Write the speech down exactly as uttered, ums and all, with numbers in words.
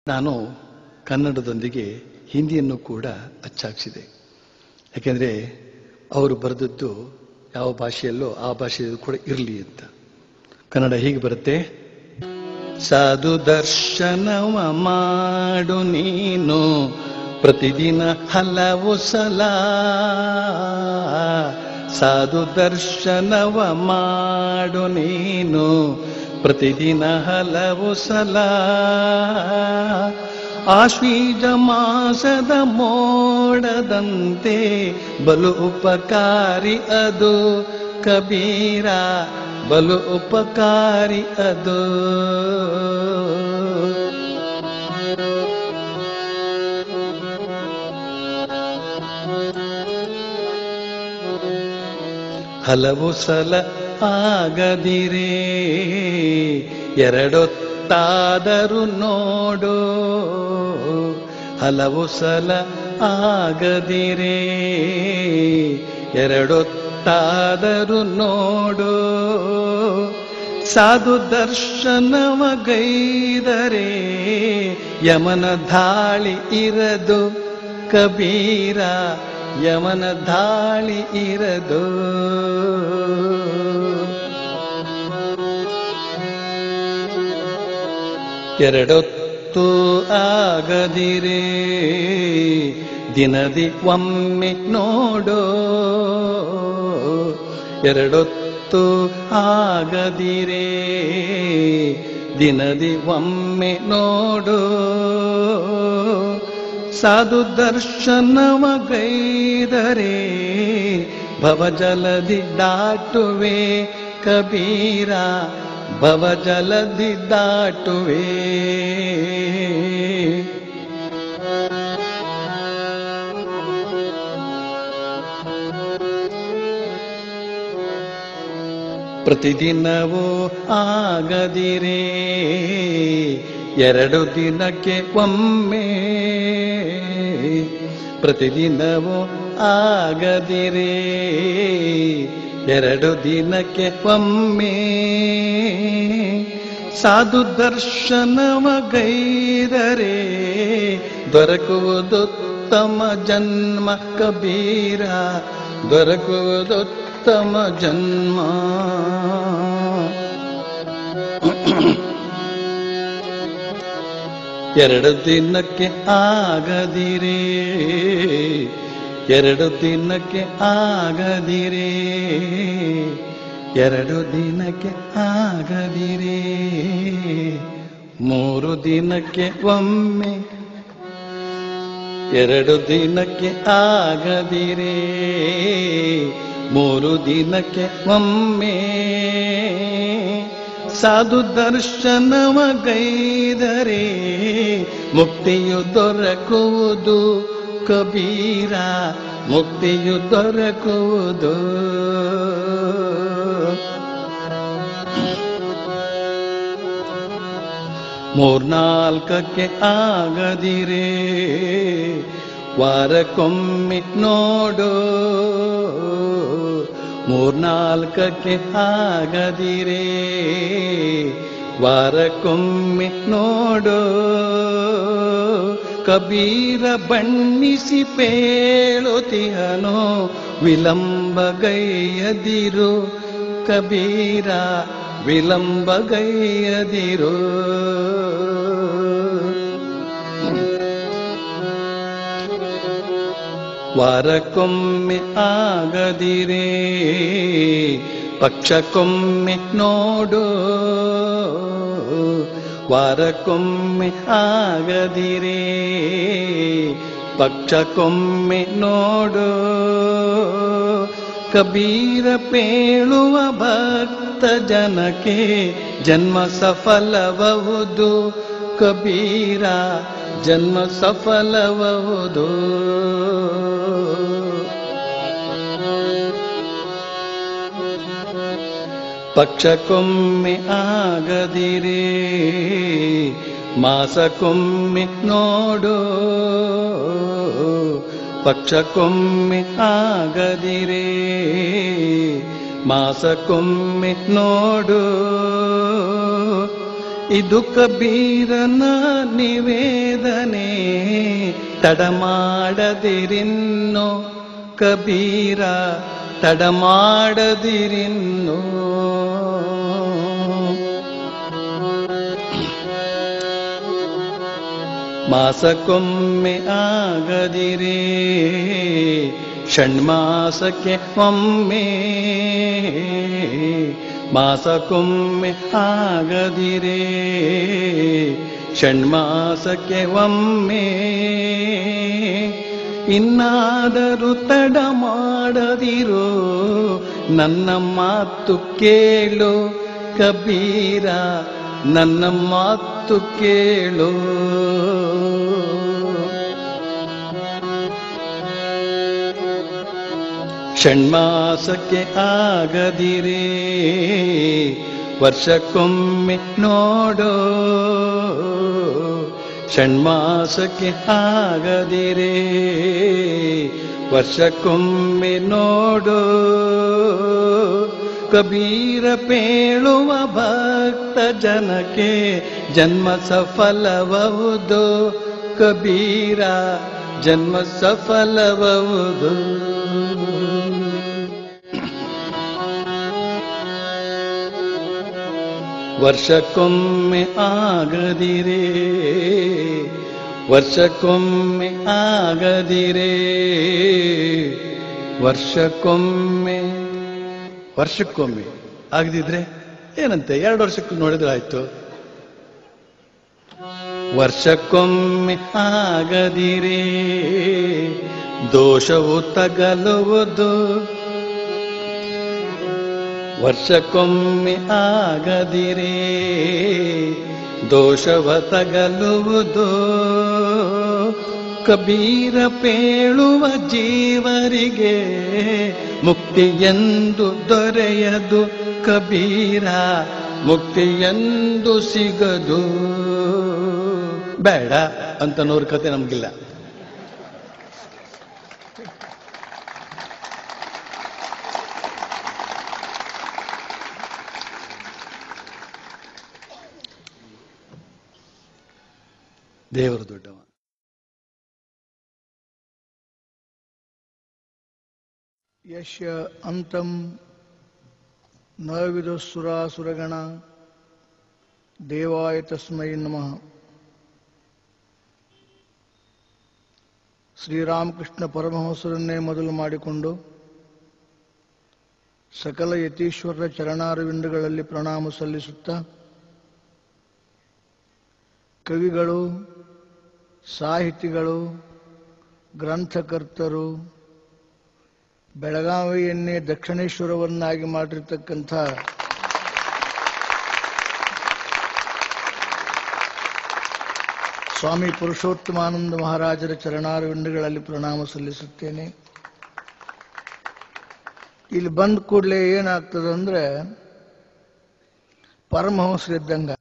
ನಾನು ಕನ್ನಡದೊಂದಿಗೆ ಹಿಂದಿಯನ್ನು ಕೂಡ ಅಚ್ಚಾಕ್ಸಿದೆ. ಯಾಕೆಂದರೆ ಅವರು ಬರೆದದ್ದು ಯಾವ ಭಾಷೆಯಲ್ಲೋ ಆ ಭಾಷೆಯಲ್ಲೂ ಕೂಡ ಇರಲಿ ಅಂತ. ಕನ್ನಡ ಹೀಗೆ ಬರುತ್ತೆ. ಸಾಧು ದರ್ಶನವ ಮಾಡು ನೀನು ಪ್ರತಿದಿನ ಹಲವು ಸಲ, ಸಾಧು ದರ್ಶನವ ಮಾಡು ನೀನು ಪ್ರತಿದಿನ ಹಲವು ಸಲ. ಆಶ್ವೀಜ ಮಾಸದ ಮೋಡದಂತೆ ಬಲು ಉಪಕಾರಿ ಅದು ಕಬೀರ, ಬಲು ಉಪಕಾರಿ ಅದು. ಹಲವು ಸಲ ಆಗದಿರೇ ಎರಡೊತ್ತಾದರೂ ನೋಡು, ಹಲವು ಸಲ ಆಗದಿರೇ ಎರಡೊತ್ತಾದರೂ ನೋಡು. ಸಾಧು ದರ್ಶನವ ಗೈದರೆ ಯಮನ ಧಾಳಿ ಇರದು ಕಬೀರ, ಯಮನ ಧಾಳಿ ಇರದು. ಎರಡೊತ್ತು ಆಗದಿರೇ ದಿನದಿ ಒಮ್ಮೆ ನೋಡು, ಎರಡೊತ್ತು ಆಗದಿರೇ ದಿನದಿ ಒಮ್ಮೆ ನೋಡು. ಸಾಧು ದರ್ಶನವ ಗೈದರೆ ಭವಜಲದಿ ದಾಟುವೆ ಕಬೀರ, ಭವಜಲದಿ ದಾಟುವೆ. ಪ್ರತಿದಿನವೂ ಆಗದಿರೇ ಎರಡು ದಿನಕ್ಕೆ ಒಮ್ಮೆ, ಪ್ರತಿದಿನವೂ ಆಗದಿರೇ ಎರಡು ದಿನಕ್ಕೆ ಒಮ್ಮೆ. ಸಾಧು ದರ್ಶನವ ಗೈದರೆ ದೊರಕುವುದುತ್ತಮ ಜನ್ಮ ಕಬೀರ, ದೊರಕುವುದುತ್ತಮ ಜನ್ಮ. ಎರಡು ದಿನಕ್ಕೆ ಆಗದಿರೇ ಎರಡು ದಿನಕ್ಕೆ ಆಗದಿರೇ ಎರಡು ದಿನಕ್ಕೆ ಆಗದಿರೇ ಮೂರು ದಿನಕ್ಕೆ ಒಮ್ಮೆ, ಎರಡು ದಿನಕ್ಕೆ ಆಗದಿರೇ ಮೂರು ದಿನಕ್ಕೆ ಒಮ್ಮೆ. ಸಾಧು ದರ್ಶನವ ಗೈದರೆ ಮುಕ್ತಿಯು ದೊರಕುವುದು ಕಬೀರ, ಮುಕ್ತಿಯು ದೊರಕುವುದು. ಮೂರ್ನಾಲ್ಕಕ್ಕೆ ಆಗದಿರೇ ವಾರಕ್ಕೊಮ್ಮೆ ನೋಡು, ಮೂರ್ನಾಲ್ಕಕ್ಕೆ ಆಗದಿರೇ ವಾರಕ್ಕೊಮ್ಮೆ ನೋಡು. ಕಬೀರ ಬಣ್ಣಿಸಿ ಪೇಳುತಿಹನೋ ವಿಳಂಬಗೈಯದಿರು ಕಬೀರ, ವಿಳಂಬಗೈಯದಿರು. ವಾರಕ್ಕೊಮ್ಮೆ ಆಗದಿರೇ ಪಕ್ಷಕ್ಕೊಮ್ಮೆ ನೋಡು, ವಾರಕ್ಕೊಮ್ಮೆ ಆಗದಿರೇ ಪಕ್ಷಕ್ಕೊಮ್ಮೆ ನೋಡು. ಕಬೀರ ಪೇಳುವ ಭಕ್ತ ಜನಕ್ಕೆ ಜನ್ಮ ಸಫಲಬಹುದು ಕಬೀರ, ಜನ್ಮ ಸಫಲಬಹುದು. ಪಕ್ಷಕ್ಕೊಮ್ಮೆ ಆಗದಿರೇ ಮಾಸಕ್ಕೊಮ್ಮೆ ನೋಡು, ಪಕ್ಷಕ್ಕೊಮ್ಮೆ ಆಗದಿರೇ ಮಾಸಕ್ಕೊಮ್ಮೆ ನೋಡು. ಇದು ಕಬೀರನ ನಿವೇದನೆ ತಡಮಾಡದಿರಿನ್ನು ಕಬೀರ ತಡಮಾಡದಿರಿನ್ನು. ಮಾಸಕ್ಕೊಮ್ಮೆ ಆಗದಿರೇ ಷಣ್ಮಾಸಕ್ಕೆ ಒಮ್ಮೆ, ಮಾಸಕ್ಕೊಮ್ಮೆ ಆಗದಿರೇ ಷಣ್ಮಾಸಕ್ಕೆ ಒಮ್ಮೆ. ಇನ್ನಾದರೂ ತಡ ಮಾಡದಿರೋ ನನ್ನ ಮಾತು ಕೇಳು ಕಬೀರ, ನನ್ನ ಮಾತು ಕೇಳು. ಷಣ್ಮಾಸಕ್ಕೆ ಆಗದಿರೇ ವರ್ಷಕ್ಕೊಮ್ಮೆ ನೋಡೋ, ಷಣ್ಮಾಸಕ್ಕೆ ಆಗದಿರೇ ವರ್ಷಕ್ಕೊಮ್ಮೆ ನೋಡೋ. ಕಬೀರ ಪೇಳುವ ಭಕ್ತ ಜನಕ್ಕೆ ಜನ್ಮ ಸಫಲಬಹುದು, ಕಬೀರ ಜನ್ಮ ಸಫಲಬಹುದು. ವರ್ಷಕ್ಕೊಮ್ಮೆ ಆಗದಿರೇ ವರ್ಷಕ್ಕೊಮ್ಮೆ ಆಗದಿರೇ ವರ್ಷಕ್ಕೊಮ್ಮೆ ವರ್ಷಕ್ಕೊಮ್ಮೆ ಆಗದಿದ್ರೆ ಏನಂತೆ, ಎರಡು ವರ್ಷಕ್ಕೆ ನೋಡಿದ್ರೆ ಆಯ್ತು. ವರ್ಷಕ್ಕೊಮ್ಮೆ ಆಗದಿರೇ ದೋಷವು ತಗಲುವುದು, ವರ್ಷಕ್ಕೊಮ್ಮೆ ಆಗದಿರೇ ದೋಷವ ತಗಲುವುದು. ಕಬೀರ ಪೇಳುವ ಜೀವರಿಗೆ ಮುಕ್ತಿಯೆಂದು ದೊರೆಯದು, ಕಬೀರ ಮುಕ್ತಿಯೆಂದು ಸಿಗದು. ಬೇಡ ಅಂತ ನೂರು ಕತೆ ನಮಗಿಲ್ಲ. ದೇವರು ದೊಡ್ಡವ. ಯಶ್ಯ ಅಂತಂ ನ ವಿದುಃಸುರಾಸುರಗಣ ದೇವಾಯ ತಸ್ಮೈ ನಮಃ. ಶ್ರೀರಾಮಕೃಷ್ಣ ಪರಮಹಂಸರನ್ನೇ ಮೊದಲು ಮಾಡಿಕೊಂಡು ಸಕಲ ಯತೀಶ್ವರರ ಚರಣಾರವಿಂದಗಳಲ್ಲಿ ಪ್ರಣಾಮ ಸಲ್ಲಿಸುತ್ತಾ, ಕವಿಗಳು, ಸಾಹಿತಿಗಳು, ಗ್ರಂಥಕರ್ತರು, ಬೆಳಗಾವಿಯನ್ನೇ ದಕ್ಷಿಣೇಶ್ವರವನ್ನಾಗಿ ಮಾಡಿರ್ತಕ್ಕಂಥ ಸ್ವಾಮಿ ಪುರುಷೋತ್ತಮಾನಂದ ಮಹಾರಾಜರ ಚರಣಾರವಿಂದಗಳಲ್ಲಿ ಪ್ರಣಾಮ ಸಲ್ಲಿಸುತ್ತೇನೆ. ಇಲ್ಲಿ ಬಂದ ಕೂಡಲೇ ಏನಾಗ್ತದಂದ್ರೆ ಪರಮಹಂಸರಿದ್ದಂಗ.